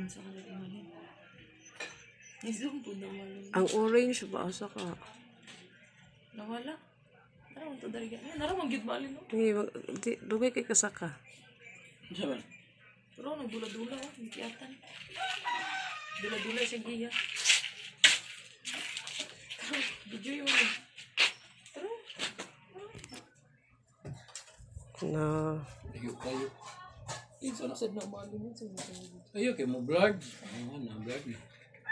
sa kanila. Isang po naman. Ang orange ba asa ka? Nawala. Tara, ito dali ka. Naramang gid bali no. Dugay kay kasaka. Saban. Pero nagdula-dula oh, gikiatan. Dula-dula siya giya. Tara, video yun. Tara. Na Kayo. Isa sad na bali mo sa Ayo kay mo vlog. Oo, na vlog ni.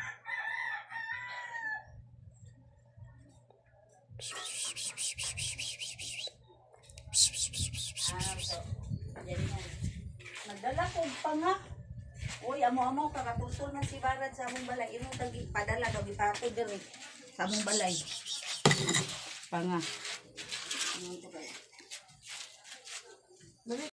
Nagdala ko pa nga. Uy, amo-amo kakatultol man si Barad sa among balay. Imo tagi padala daw gipako diri sa among balay. Pa nga. Ano to kay?